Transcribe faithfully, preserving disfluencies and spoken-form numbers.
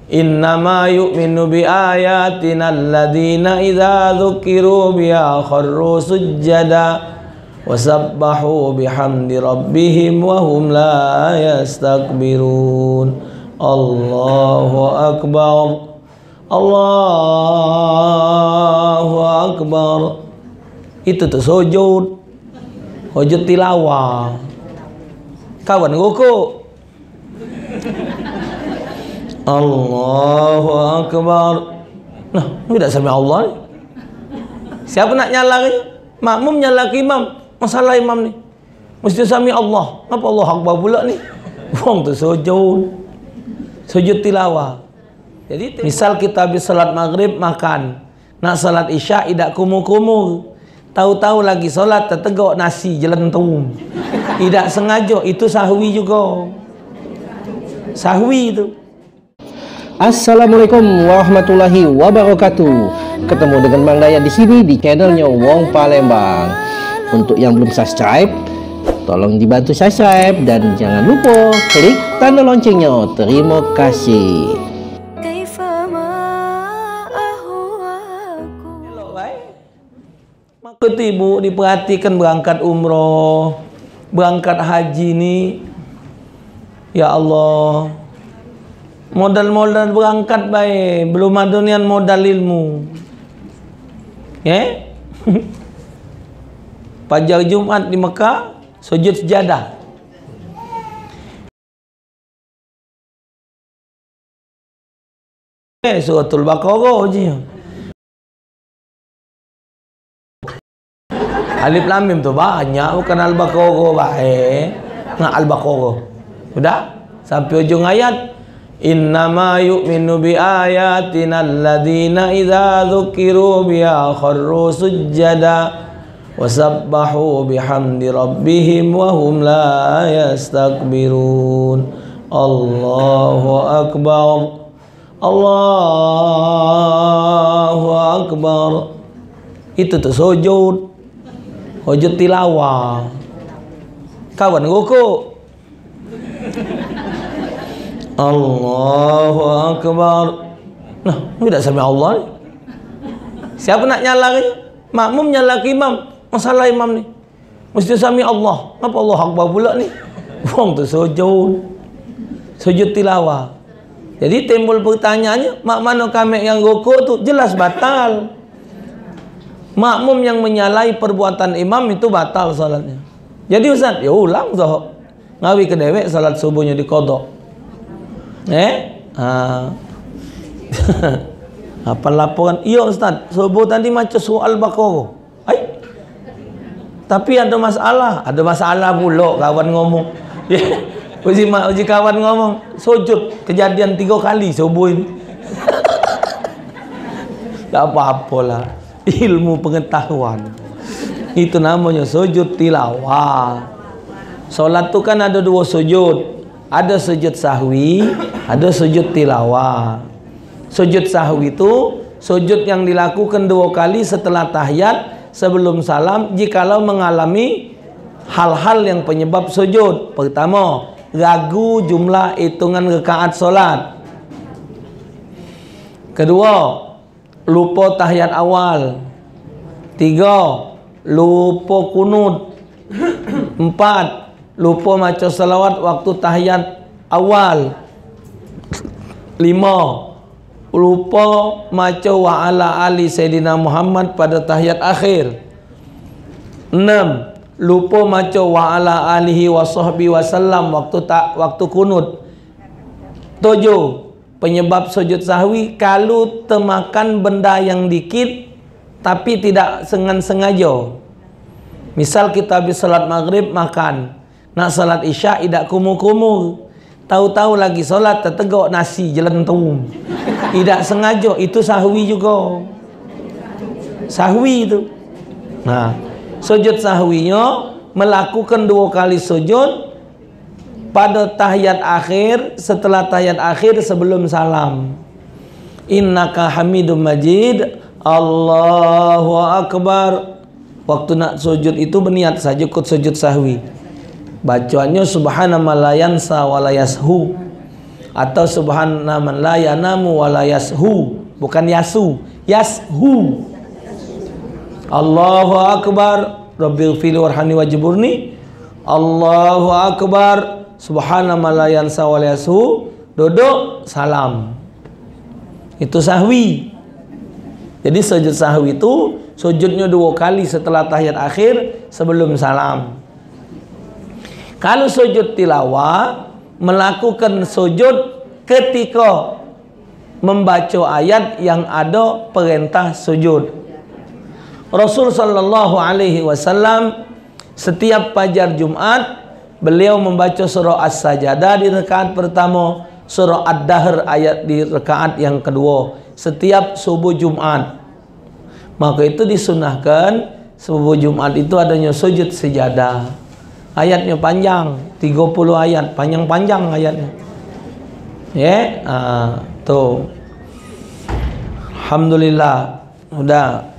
Innama yu'minu bi ayatina alladhina idza dzukiru biha kharru sujjada wa sabbahu bihamdi rabbihim wa hum la yastakbirun. Allahu akbar, Allahu akbar. Itu tuh sujud, sujud tilawah. Kawan guku. Allahu akbar. Nah, tidak sami Allah. Siapa nak nyala ni? Makmum nyala ke imam. Masalah imam ni. Mesti sami Allah. Apa Allah akbar pula ni? Wong tu sujud. Sujud tilawah. Jadi misal kita habis salat maghrib makan. Nak salat isya tidak kumur-kumur. Tahu-tahu lagi salat tertegak nasi jelentung. Tidak sengaja, itu sahwi juga. Sahwi itu. Assalamualaikum warahmatullahi wabarakatuh. Ketemu dengan Mang Dayat di sini di channelnya Wong Palembang. Untuk yang belum subscribe, tolong dibantu subscribe dan jangan lupa klik tanda loncengnya. Terima kasih. Maka ibu diperhatikan berangkat umroh, berangkat haji ni, ya Allah. Modal-modal berangkat baik, belum ada nian modal ilmu. Ya? Fajar Jumat di Mekah, sujud sejadah. Eh, suratul Baqarah je. Alif Lam Mim tu banyak, bukan Al-Baqarah baik. Nah, Al-Baqarah. Sudah? Sampai ujung ayat. Innama yu'minu bi ayatina alladhina idza dzukiru biha kharru sujjada wa sabbahu bihamdi rabbihim wa hum la yastakbirun. Allahu akbar, Allahu akbar. Itu tuh sujud, sujud tilawah. Kawan guku. Allahu akbar. Nah, tidak sami Allah. Siapa nak nyala ni? Makmum nyala ke imam. Masalah imam ni. Mesti sami Allah. Apa Allah akbar pula ni? Wong tu sujud. Sujud tilawah. Jadi timbul pertanyaannya, mak mana kami yang rukuk tu jelas batal. Makmum yang menyalahi perbuatan imam itu batal salatnya. Jadi Ustaz, ya ulang dah. Ngawi ke dewek salat subuhnya diqadha. Eh? Ha. Apa laporan? Iya Ustaz, subuh tadi macam surah Al-Baqarah. Hai. Tapi ada masalah, ada masalah pula kawan ngomong. Uji mak, uji kawan ngomong, sujud kejadian tiga kali subuh ini. Tak apa-apalah. Ilmu pengetahuan. Itu namanya sujud tilawah. Solat tu kan ada dua sujud. Ada sujud sahwi, ada sujud tilawah. Sujud sahwi itu sujud yang dilakukan dua kali setelah tahiyat sebelum salam jikalau mengalami hal-hal yang penyebab sujud. Pertama, ragu jumlah hitungan rakaat solat. Kedua, lupa tahiyat awal. Tiga, lupa kunut. Empat, lupa maca salawat waktu tahiyat awal. Lima, lupa maca wa ala ali Sayyidina Muhammad pada tahiyat akhir. Enam, lupa maca wa ala alihi wa sahbihi wasallam waktu tak waktu kunut. Tujuh, penyebab sujud sahwi kalau termakan benda yang dikit tapi tidak sengaja. Misal kita habis salat maghrib makan, nak salat isya tidak kumur-kumur. Tahu-tahu lagi salat tertegak nasi jelentung. Tidak sengaja, itu sahwi juga. Sahwi itu. Nah, sujud sahwinya melakukan dua kali sujud pada tahiyat akhir, setelah tahiyat akhir sebelum salam. Innaka Hamidum Majid, Allahu Akbar. Waktu nak sujud itu berniat saja ikut sujud sahwi. Bacaannya subhana ma la yansa wa la yashu. atau subhana man la yanamu wa la yashu, bukan yasu, yashu. Allahu akbar, rabbighfirli warhamni wajburni. Allahu akbar, subhana man la yansa wa la yashu, duduk salam. Itu sahwi. Jadi sujud sahwi itu sujudnya dua kali setelah tahiyat akhir sebelum salam. Kalau sujud tilawah, melakukan sujud ketika membaca ayat yang ada perintah sujud. Rasul sallallahu alaihi wasallam setiap fajar Jumat beliau membaca surah As-Sajdah di rakaat pertama, surah Ad-Dahr ayat di rakaat yang kedua setiap subuh Jumat. Maka itu disunahkan subuh Jumat itu adanya sujud sejadah. Ayatnya panjang, tiga puluh ayat, panjang-panjang ayatnya. Ya, yeah? ah, tuh. Alhamdulillah, udah.